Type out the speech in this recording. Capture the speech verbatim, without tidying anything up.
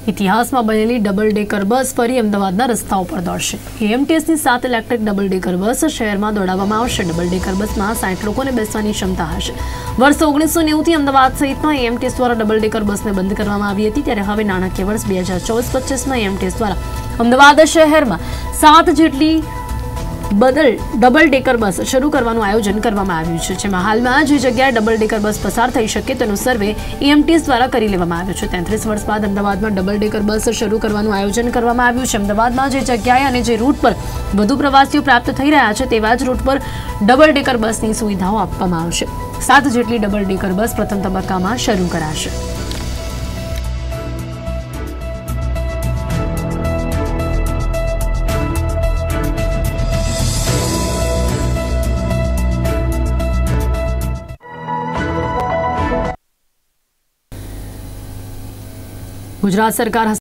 ઇતિહાસમાં બનેલી double decker બસ ફરી અમદાવાદના રસ્તાઓ પર દોડશે। એએમટીએસની સાત ઇલેક્ટ્રિક ડબલ ડેકર બસ શહેરમાં દોડાવવામાં આવશે। ડબલ ડેકર બસમાં સાઠ લોકોને બેસવાની ક્ષમતા હશે। વર્ષ ઓગણીસો નેવુંથી અમદાવાદ સહિતમાં એએમટીએસ દ્વારા ડબલ ડેકર બસને બંધ કરવામાં આવી હતી, ત્યારે હવે નાણાકીય વર્ષ બે હજાર ચોવીસ પચીસમાં એએમટીએસ દ્વારા અમદાવાદ શહેરમાં સાત જેટલી બદલ ડબલ ડેકર બસ શરૂ કરવાનું આયોજન કરવામાં આવ્યું છે, જેમાં હાલમાં જે જગ્યાએ ડબલ ડેકર બસ પસાર થઈ શકે તેનો સર્વે એએમટીએસ દ્વારા કરી લેવામાં આવ્યો છે। તેત્રીસ વર્ષ બાદ અમદાવાદમાં ડબલ ડેકર બસ શરૂ કરવાનું આયોજન કરવામાં આવ્યું છે। અમદાવાદમાં જે જગ્યાએ અને જે રૂટ પર વધુ પ્રવાસીઓ પ્રાપ્ત થઈ રહ્યા છે તેવા જ રૂટ પર ડબલ ડેકર બસની સુવિધાઓ આપવામાં આવશે। સાત જેટલી ડબલ ડેકર બસ પ્રથમ તબક્કામાં શરૂ કરાશે। ગુજરાત સરકાર